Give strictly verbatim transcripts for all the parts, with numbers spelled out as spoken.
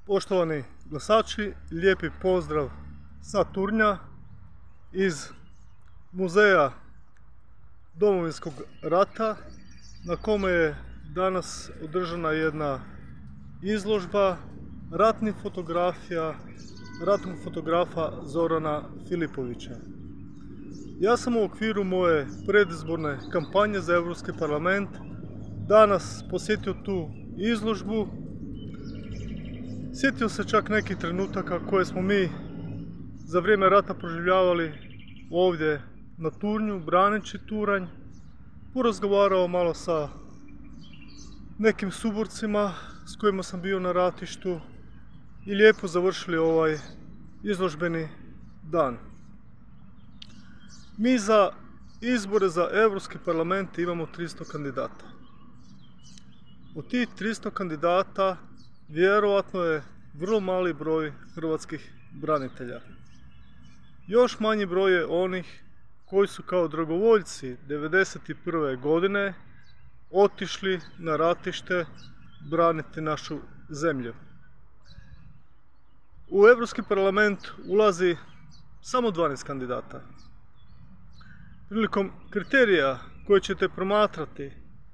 Poštovani glasači, lijepi pozdrav sa Turnja iz muzeja Domovinskog rata na kome je danas održana jedna izložba ratnih fotografija ratnog fotografa Zorana Filipovića. Ja sam u okviru moje predizborne kampanje za Europski parlament danas posjetio tu izložbu. Sjetio se čak nekih trenutaka koje smo mi za vrijeme rata proživljavali ovdje na Turnju, braneći Turanj. Porazgovarao malo sa nekim suborcima s kojima sam bio na ratištu i lijepo završili ovaj izložbeni dan. Mi za izbore za Europski parlament imamo tristo kandidata. Od tih tristo kandidata vjerojatno je vrlo mali broj hrvatskih branitelja. Još manji broj je onih koji su kao dragovoljci devedeset prve godine otišli na ratište braniti našu zemlju. U Europski parlament ulazi samo dvanaest kandidata. Prilikom kriterija koje ćete promatrati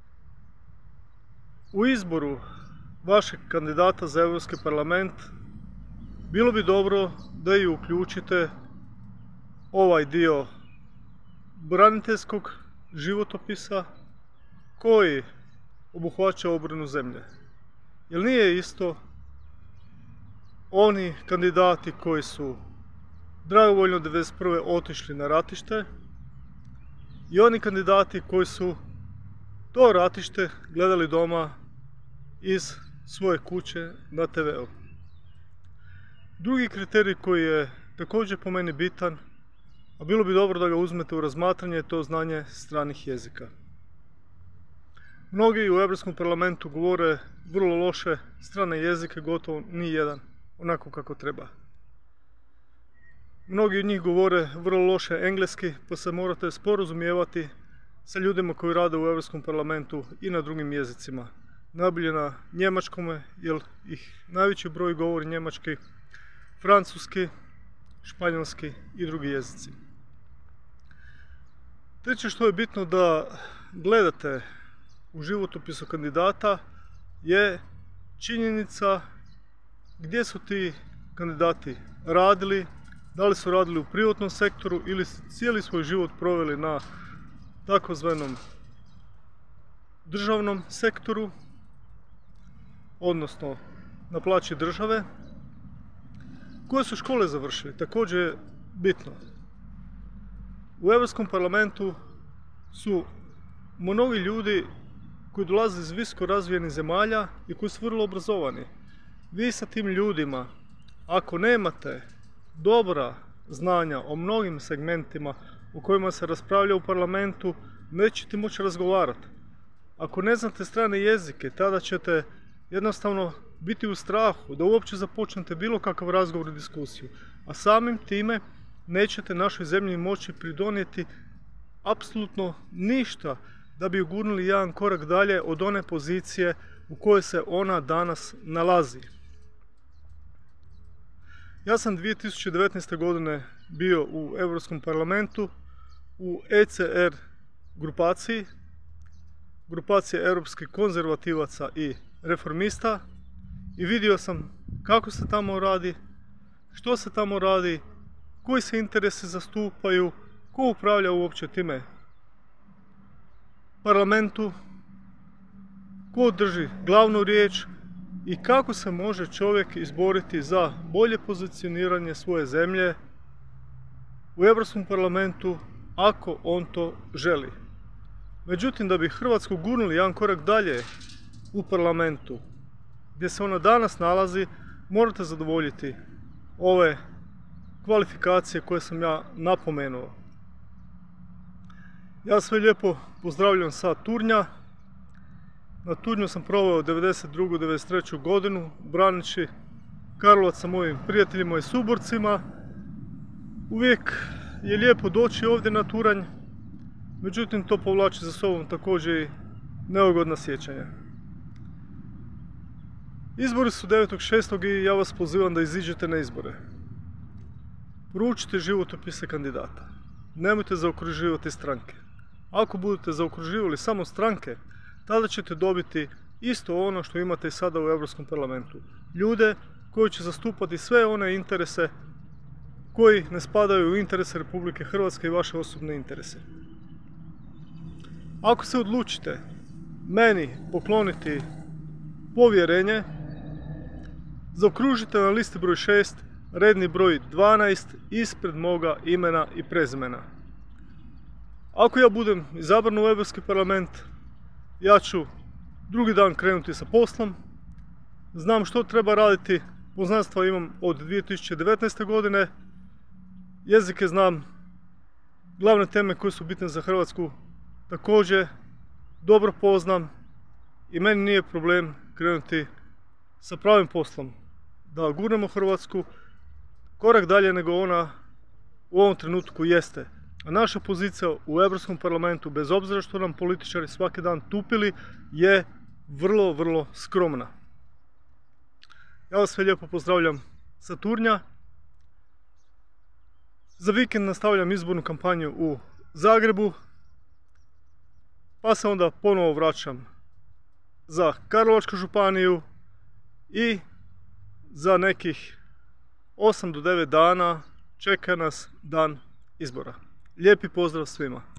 u izboru vašeg kandidata za Europski parlament, bilo bi dobro da i uključite ovaj dio braniteljskog životopisa koji obuhvaća obranu zemlje. Jer nije isto oni kandidati koji su dragovoljno devedeset prve otišli na ratište i oni kandidati koji su to ratište gledali doma iz svoje kuće na te veu. Drugi kriterij koji je također po meni bitan, a bilo bi dobro da ga uzmete u razmatranje, je to znanje stranih jezika. Mnogi u Europskom parlamentu govore vrlo loše strane jezike, gotovo ni jedan, onako kako treba. Mnogi od njih govore vrlo loše engleski, pa se morate sporazumijevati sa ljudima koji rade u Europskom parlamentu i na drugim jezicima. Najbolje na njemačkome, jer ih najveći broj govori njemački, francuski, španjolski i drugi jezici. Treće što je bitno da gledate u životopisu kandidata je činjenica gdje su ti kandidati radili, da li su radili u privatnom sektoru ili su cijeli svoj život proveli na takozvanom državnom sektoru, odnosno na plaći države. Koje su škole završili, također je bitno. U Europskom parlamentu su mnogi ljudi koji dolaze iz visoko razvijenih zemalja i koji su vrlo obrazovani. Vi sa tim ljudima, ako nemate dobra znanja o mnogim segmentima u kojima se raspravlja u parlamentu, nećete moći razgovarati. Ako ne znate strane jezike, tada ćete jednostavno biti u strahu da uopće započnete bilo kakav razgovor i diskusiju. A samim time nećete našoj zemlji moći pridonijeti apsolutno ništa da bi ugurnuli jedan korak dalje od one pozicije u kojoj se ona danas nalazi. Ja sam dvije tisuće devetnaeste. godine bio u Europskom parlamentu u E C R grupaciji, grupaciji europskih konzervativaca i reformista, i vidio sam kako se tamo radi, što se tamo radi, koji se interesi zastupaju, ko upravlja uopće time parlamentu, ko drži glavnu riječ i kako se može čovjek izboriti za bolje pozicioniranje svoje zemlje u Europskom parlamentu ako on to želi. Međutim, da bi Hrvatsku gurnuli jedan korak dalje u parlamentu gdje se ona danas nalazi, morate zadovoljiti ove kvalifikacije koje sam ja napomenuo. Ja sve lijepo pozdravljam sa Turnja. Na Turnju sam proveo devedeset drugu devedeset treću. godinu braneći Karlovac sa mojim prijateljima i suborcima. Uvijek je lijepo doći ovdje na Turanj, međutim to povlači za sobom također i neugodna sjećanja. Izbori su devetog šestog i ja vas pozivam da iziđete na izbore. Poručite životopise kandidata. Nemojte zaokruživati stranke. Ako budete zaokruživali samo stranke, tada ćete dobiti isto ono što imate i sada u Europskom parlamentu. Ljude koji će zastupati sve one interese koji ne spadaju u interese Republike Hrvatske i vaše osobne interese. Ako se odlučite meni pokloniti povjerenje, zaokružite na listi broj šest redni broj dvanaest ispred moga imena i prezimena. Ako ja budem izabran u Europski parlament, ja ću drugi dan krenuti sa poslom. Znam što treba raditi, poznanstva imam od dvije tisuće devetnaeste. godine, jezike znam, glavne teme koje su bitne za Hrvatsku također dobro poznam i meni nije problem krenuti sa pravim poslom, da gurnemo Hrvatsku korak dalje nego ona u ovom trenutku jeste. A naša pozicija u Europskom parlamentu, bez obzira što nam političari svaki dan tupili, je vrlo, vrlo skromna. Ja vas sve lijepo pozdravljam sa Turnja. Za vikend nastavljam izbornu kampanju u Zagrebu, pa se onda ponovo vraćam za Karlovačku županiju i za nekih osam do devet dana čeka nas dan izbora. Lijepi pozdrav svima!